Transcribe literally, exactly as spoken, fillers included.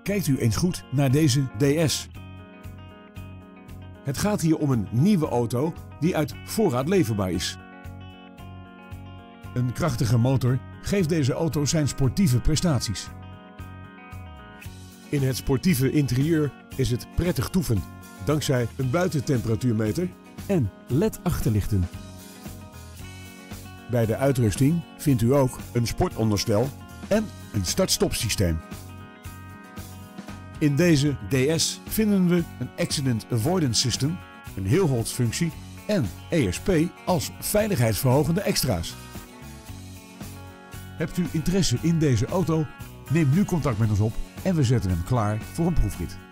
Kijkt u eens goed naar deze D S. Het gaat hier om een nieuwe auto die uit voorraad leverbaar is. Een krachtige motor geeft deze auto zijn sportieve prestaties. In het sportieve interieur is het prettig toeven, dankzij een buitentemperatuurmeter en L E D-achterlichten. Bij de uitrusting vindt u ook een sportonderstel en een start-stop systeem. In deze D S vinden we een Accident Avoidance System, een heelholtsfunctie en E S P als veiligheidsverhogende extra's. Hebt u interesse in deze auto? Neem nu contact met ons op en we zetten hem klaar voor een proefrit.